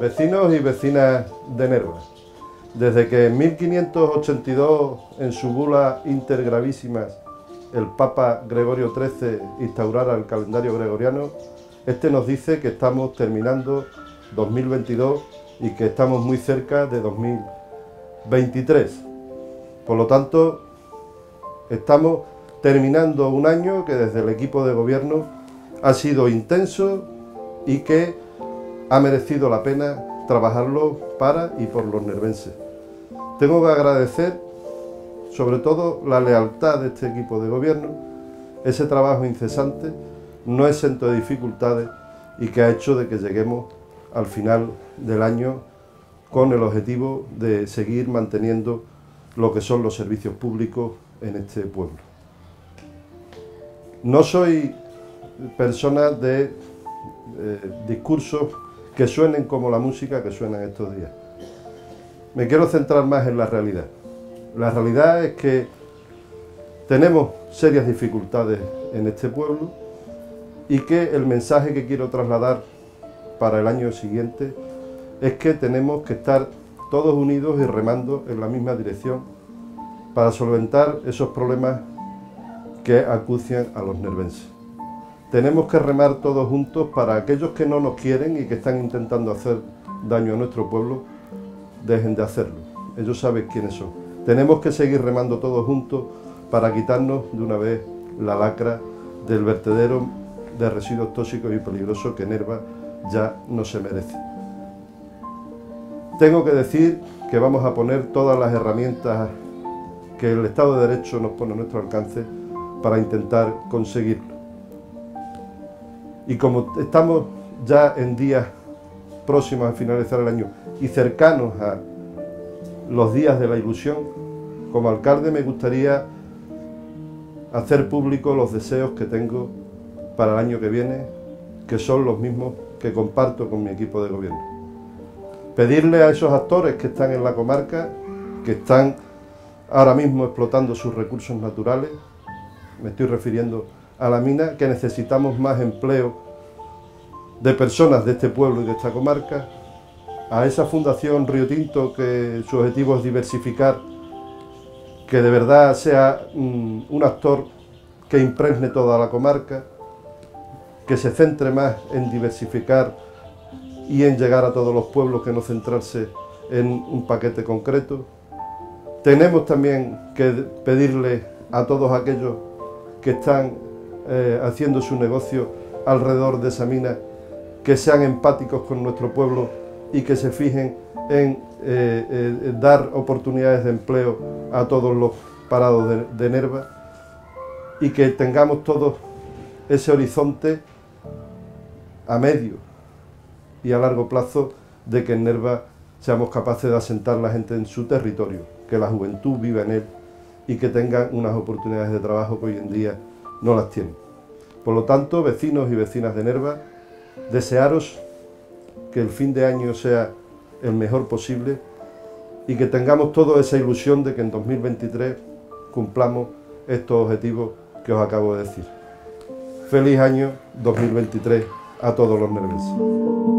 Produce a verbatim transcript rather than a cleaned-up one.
Vecinos y vecinas de Nerva, desde que en mil quinientos ochenta y dos, en su bula Inter Gravísimas, el Papa Gregorio trece instaurara el calendario gregoriano, este nos dice que estamos terminando dos mil veintidós y que estamos muy cerca de dos mil veintitrés. Por lo tanto, estamos terminando un año que desde el equipo de gobierno ha sido intenso y que ha merecido la pena trabajarlo para y por los nervenses. Tengo que agradecer sobre todo la lealtad de este equipo de gobierno, ese trabajo incesante, no exento de dificultades y que ha hecho de que lleguemos al final del año con el objetivo de seguir manteniendo lo que son los servicios públicos en este pueblo. No soy persona de eh, discursos que suenen como la música que suena estos días. Me quiero centrar más en la realidad. La realidad es que tenemos serias dificultades en este pueblo y que el mensaje que quiero trasladar para el año siguiente es que tenemos que estar todos unidos y remando en la misma dirección para solventar esos problemas que acucian a los nervenses. Tenemos que remar todos juntos para aquellos que no nos quieren y que están intentando hacer daño a nuestro pueblo, dejen de hacerlo. Ellos saben quiénes son. Tenemos que seguir remando todos juntos para quitarnos de una vez la lacra del vertedero de residuos tóxicos y peligrosos que Nerva ya no se merece. Tengo que decir que vamos a poner todas las herramientas que el Estado de Derecho nos pone a nuestro alcance para intentar conseguirlo. Y como estamos ya en días próximos a finalizar el año y cercanos a los días de la ilusión, como alcalde me gustaría hacer público los deseos que tengo para el año que viene, que son los mismos que comparto con mi equipo de gobierno. Pedirle a esos actores que están en la comarca, que están ahora mismo explotando sus recursos naturales, me estoy refiriendo a la mina, que necesitamos más empleo de personas de este pueblo y de esta comarca, a esa Fundación Río Tinto que su objetivo es diversificar, que de verdad sea um, un actor que impregne toda la comarca, que se centre más en diversificar y en llegar a todos los pueblos que no centrarse en un paquete concreto. Tenemos también que pedirle a todos aquellos que están eh, haciendo su negocio alrededor de esa mina que sean empáticos con nuestro pueblo y que se fijen en eh, eh, dar oportunidades de empleo a todos los parados de, de Nerva y que tengamos todos ese horizonte a medio y a largo plazo de que en Nerva seamos capaces de asentar la gente en su territorio, que la juventud viva en él y que tengan unas oportunidades de trabajo que hoy en día no las tienen. Por lo tanto, vecinos y vecinas de Nerva, desearos que el fin de año sea el mejor posible y que tengamos toda esa ilusión de que en dos mil veintitrés cumplamos estos objetivos que os acabo de decir. Feliz año dos mil veintitrés a todos los nervenses.